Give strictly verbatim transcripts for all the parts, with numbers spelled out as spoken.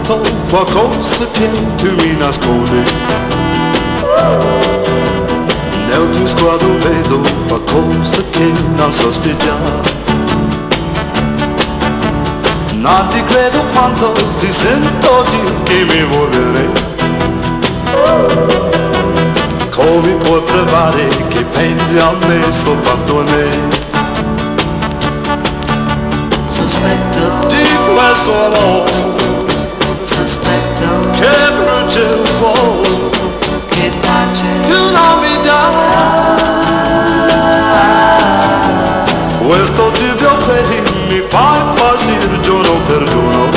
quanto qualcosa che tu mi nascondi. Nel tuo sguardo vedo qualcosa che non sospettiamo. Non ti credo quando ti sento dire che mi vuoi bene. Come puoi provare che pensi a me soltanto a me? Sospetto di questo amore, sospetto che brucia il cuore, che pace tu non mi dai. Questo dubbio credi mi fa impazzire giorno per giorno.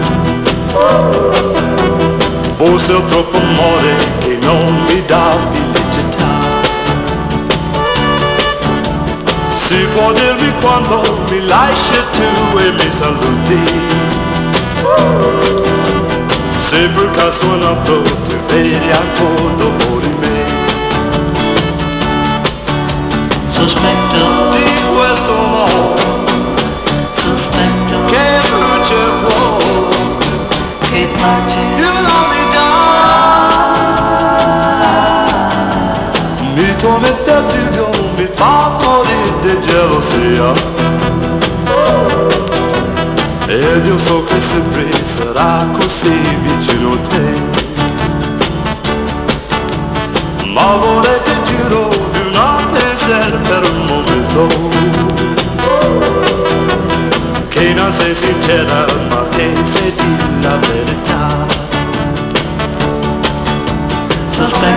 Forse ho troppo amore che non mi dà felicità. Si può dirmi quando mi lasci tu e mi saluti. Se per caso un altro ti vedi ancora dopo di me. sospetto Di questo amore sospetto che brucia il cuore, che pace tu non mi dai. Mi tormenta il dubbio, mi fa morire di gelosia. Ed io so che sempre sarà così vicino a te. Ma vorrei che giro di una pensiero per un momento, che non sei sincera ma che sei di la verità. sospetto